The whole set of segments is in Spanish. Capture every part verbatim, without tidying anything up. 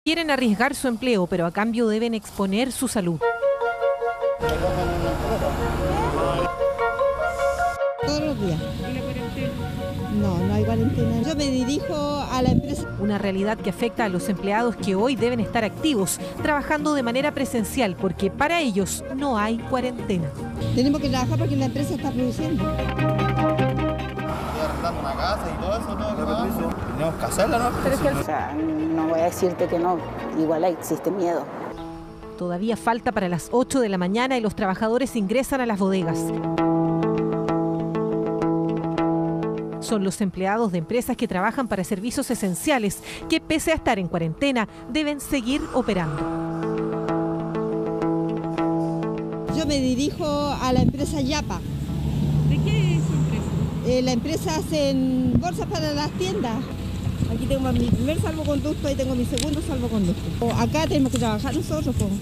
Quieren arriesgar su empleo, pero a cambio deben exponer su salud. Todos los días. ¿Y la cuarentena? No, no hay cuarentena. Yo me dirijo a la empresa. Una realidad que afecta a los empleados que hoy deben estar activos, trabajando de manera presencial, porque para ellos no hay cuarentena. Tenemos que trabajar porque la empresa está produciendo. Arrendando una casa y todo eso, todo permiso. Tenemos que hacerla, ¿no? Pero es que, o sea, no voy a decirte que no, igual existe miedo. Todavía falta para las ocho de la mañana y los trabajadores ingresan a las bodegas. Son los empleados de empresas que trabajan para servicios esenciales que, pese a estar en cuarentena, deben seguir operando. Yo me dirijo a la empresa Yapa. ¿De qué es su empresa? Eh, la empresa hace bolsas para las tiendas. Aquí tengo mi primer salvoconducto y tengo mi segundo salvoconducto. Acá tenemos que trabajar nosotros. Po.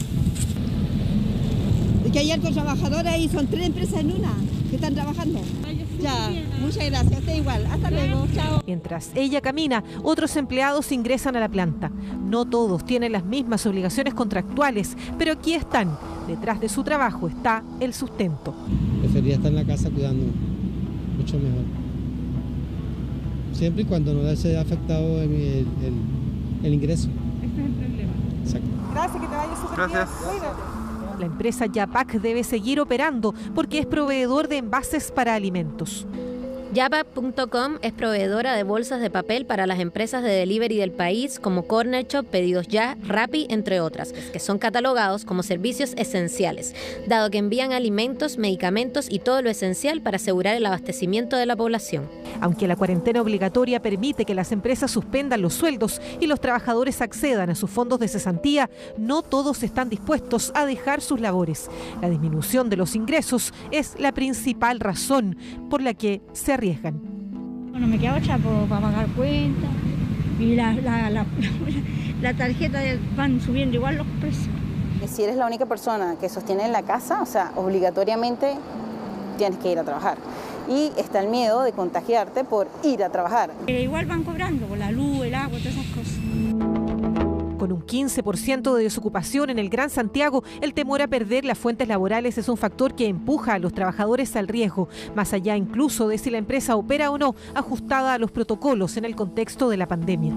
Es que hay altos trabajadores ahí, son tres empresas en una que están trabajando. Ya, muchas gracias, usted igual. Hasta luego, chao. Mientras ella camina, otros empleados ingresan a la planta. No todos tienen las mismas obligaciones contractuales, pero aquí están. Detrás de su trabajo está el sustento. Preferiría estar en la casa cuidando mucho mejor. Siempre y cuando no se haya afectado el, el, el ingreso. Este es el problema. Exacto. Gracias, que te vaya súper bien. Gracias. Cuídate. La empresa Yapac debe seguir operando porque es proveedor de envases para alimentos. Yapac punto com es proveedora de bolsas de papel para las empresas de delivery del país como Corner Shop, Pedidos Ya, Rappi, entre otras, que son catalogados como servicios esenciales, dado que envían alimentos, medicamentos y todo lo esencial para asegurar el abastecimiento de la población. Aunque la cuarentena obligatoria permite que las empresas suspendan los sueldos y los trabajadores accedan a sus fondos de cesantía, no todos están dispuestos a dejar sus labores. La disminución de los ingresos es la principal razón por la que se arriesgan. Bueno, me quedo chapo para pagar cuentas y la, la, la, la tarjeta van subiendo igual los precios. Si eres la única persona que sostiene la casa, o sea, obligatoriamente tienes que ir a trabajar. Y está el miedo de contagiarte por ir a trabajar. Pero igual van cobrando por la luz, el agua, todas esas cosas. Con un quince por ciento de desocupación en el Gran Santiago, el temor a perder las fuentes laborales es un factor que empuja a los trabajadores al riesgo, más allá incluso de si la empresa opera o no, ajustada a los protocolos en el contexto de la pandemia.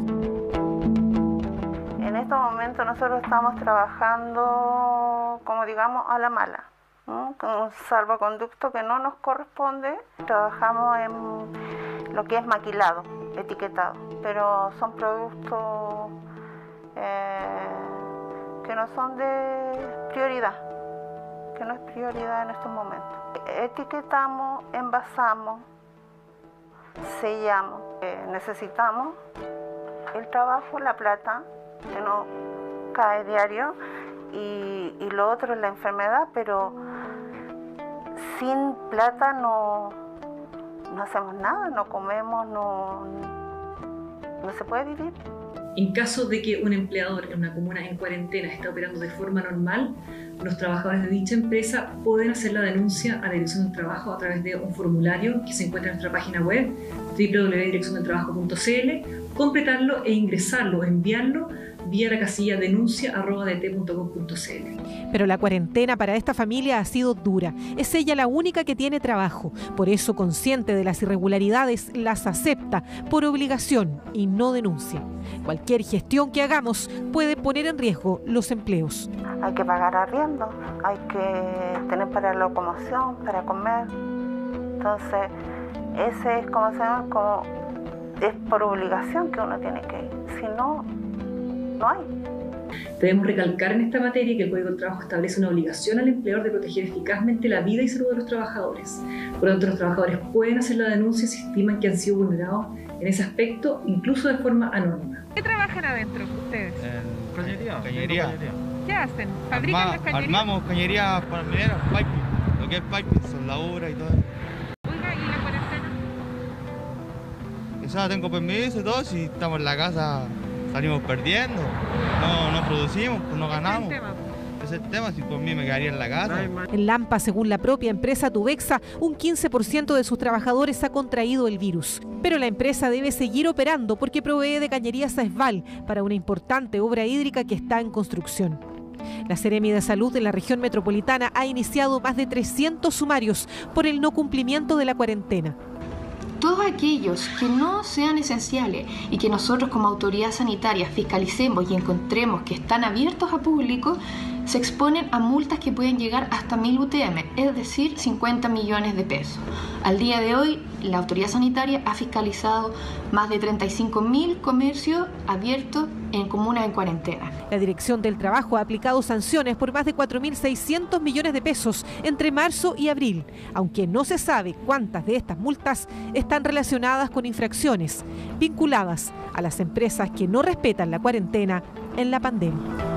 En estos momentos nosotros estamos trabajando, como digamos, a la mala, ¿no? Con un salvoconducto que no nos corresponde. Trabajamos en lo que es maquilado, etiquetado, pero son productos Eh, que no son de prioridad, que no es prioridad en estos momentos. Etiquetamos, envasamos, sellamos. Eh, necesitamos el trabajo, la plata, que no cae diario, y, y lo otro es la enfermedad, pero sin plata no, no hacemos nada, no comemos, no, no se puede vivir. En caso de que un empleador en una comuna en cuarentena esté operando de forma normal, los trabajadores de dicha empresa pueden hacer la denuncia a la Dirección del Trabajo a través de un formulario que se encuentra en nuestra página web doble u doble u doble u punto dirección del trabajo punto c l, completarlo e ingresarlo o enviarlo vía la casilla denuncia arroba d t punto com punto c l. Pero la cuarentena para esta familia ha sido dura. Es ella la única que tiene trabajo. Por eso, consciente de las irregularidades, las acepta por obligación y no denuncia. Cualquier gestión que hagamos puede poner en riesgo los empleos. Hay que pagar arriendo, hay que tener para la locomoción, para comer. Entonces, ese es como se llama, como es por obligación que uno tiene que ir. Si no, no hay. Debemos recalcar en esta materia que el Código del Trabajo establece una obligación al empleador de proteger eficazmente la vida y salud de los trabajadores. Por lo tanto, los trabajadores pueden hacer la denuncia si estiman que han sido vulnerados en ese aspecto, incluso de forma anónima. ¿Qué trabajan adentro ustedes? En cañería. Cañería. ¿Qué hacen? ¿Fabrican Arma, las cañerías? Armamos cañería para mineros, piping. Lo que es piping, soldadura y todo. Oiga, ¿y la cuarentena? Quizás tengo permiso y todo, si estamos en la casa salimos perdiendo, no, no producimos, pues no ganamos. ¿Qué es el tema? hacer temas y por mí me quedaría en la casa. En Lampa, según la propia empresa Tubexa, un quince por ciento de sus trabajadores ha contraído el virus. Pero la empresa debe seguir operando porque provee de cañerías a Esval para una importante obra hídrica que está en construcción. La Seremi de Salud de la región metropolitana ha iniciado más de trescientos sumarios por el no cumplimiento de la cuarentena. Todos aquellos que no sean esenciales y que nosotros como autoridad sanitaria fiscalicemos y encontremos que están abiertos a público, se exponen a multas que pueden llegar hasta mil U T M, es decir, cincuenta millones de pesos. Al día de hoy, la autoridad sanitaria ha fiscalizado más de treinta y cinco mil comercios abiertos en comunas en cuarentena. La Dirección del Trabajo ha aplicado sanciones por más de cuatro mil seiscientos millones de pesos entre marzo y abril, aunque no se sabe cuántas de estas multas están relacionadas con infracciones vinculadas a las empresas que no respetan la cuarentena en la pandemia.